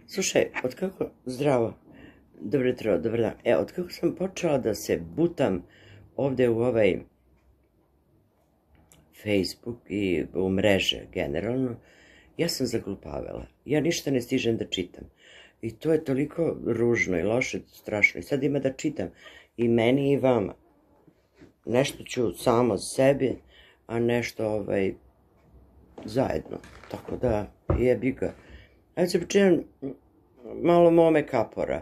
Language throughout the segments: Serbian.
Slušaj, zdravo, dobro jutro, dobar dan. Otkako sam počela da se butam ovde u ovaj Facebook i u mreže generalno, ja sam zaglupavela. Ja ništa ne stižem da čitam. I to je toliko ružno i loše, strašno. I sad ima da čitam i meni i vama. Nešto ću samo sebi, a nešto zajedno. Tako da, jebi ga. Ajde se pričinam malo mome kapora.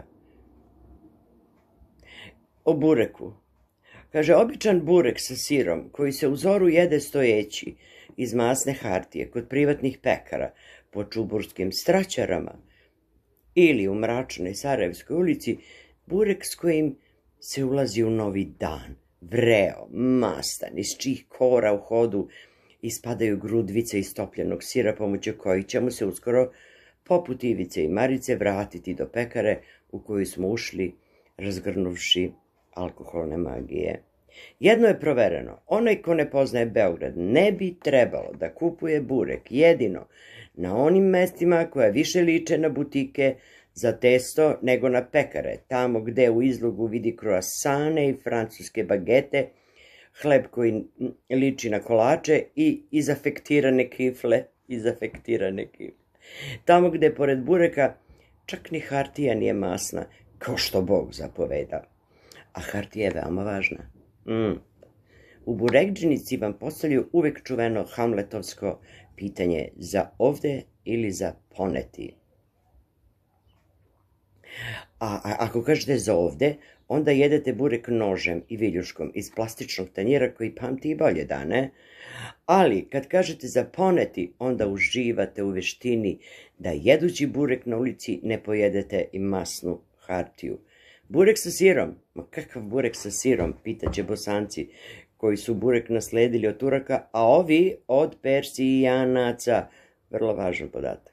O bureku. Kaže, običan burek sa sirom, koji se u zoru jede stojeći iz masne hartije kod privatnih pekara po čuburskim straćarama ili u mračnoj Sarajevskoj ulici, burek s kojim se ulazi u novi dan, vreo, mastan, iz čijih kora u hodu ispadaju grudvice istopljenog sira pomoću kojih ćemo se uskoro poput Ivice i Marice vratiti do pekare u koju smo ušli razgrnuvši alkoholne magije. Jedno je provereno, onaj ko ne poznaje Beograd ne bi trebalo da kupuje burek jedino na onim mestima koja više liče na butike za testo nego na pekare, tamo gde u izlogu vidi kroasane i francuske bagete, hleb koji liči na kolače i izafektirane kifle, tamo gde pored bureka čak ni hartija nije masna, kao što Bog zapoveda. A hartija je veoma važna. U burekdžinici vam postavljaju uvek čuveno hamletovsko pitanje za ovde ili za poneti. A ako kažete za ovde, onda jedete burek nožem i viljuškom iz plastičnog tanjira koji pamti i bolje dane, ali kad kažete za poneti, onda uživate u veštini da jedući burek na ulici ne pojedete i masnu hartiju. Burek sa sirom? Ma kakav burek sa sirom, pitaće Bosanci, koji su burek nasledili od Turaka, a ovi od Persijanaca. Vrlo važan podatak.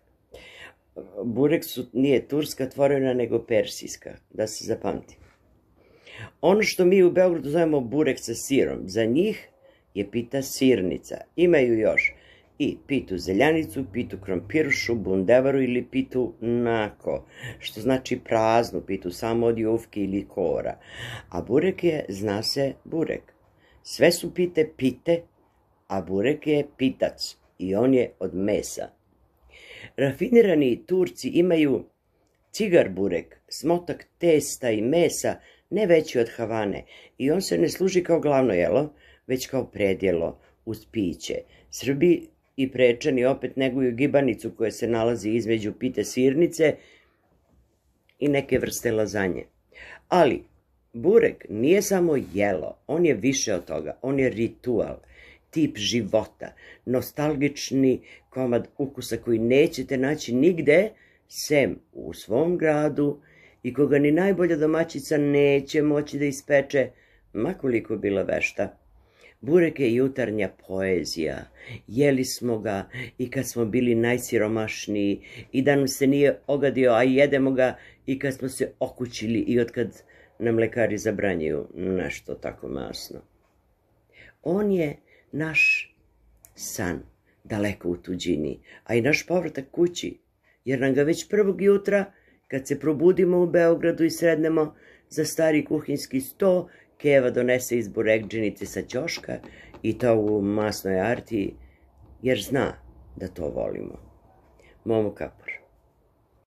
Burek nije turska tvorevina, nego persijska, da se zapamti. Ono što mi u Beogradu zovemo burek sa sirom, za njih je pita sirnica. Imaju još i pitu zeljanicu, pitu krompirušu, bundevaru ili pitu nako, što znači praznu pitu, samo od jufke ili kora. A burek je, zna se, burek. Sve su pite pite, a burek je pitac i on je od mesa. Rafinirani Turci imaju cigar burek, smotak testa i mesa, ne veći od Havane, i on se ne služi kao glavno jelo, već kao predjelo uz piće. Srbi i Prečani opet neguju gibanicu koja se nalazi između pite sirnice i neke vrste lazanje. Ali burek nije samo jelo, on je više od toga, on je ritual, tip života, nostalgični komad ukusa koji nećete naći nigde, sem u svom gradu, i koga ni najbolja domaćica neće moći da ispeče, makoliko bila vešta. Burek je jutarnja poezija, jeli smo ga i kad smo bili najsiromašniji i da nam se nije ogadio, a jedemo ga i kad smo se okućili i otkad nam lekari zabranjuju nešto tako masno. On je naš san daleko u tuđini, a i naš povratak kući, jer nam ga već prvog jutra, kad se probudimo u Beogradu i srednemo za stari kuhinjski sto, Keva donese iz burekdžinice sa ćoška i to u masnoj artiji, jer zna da to volimo. Momo Kapor.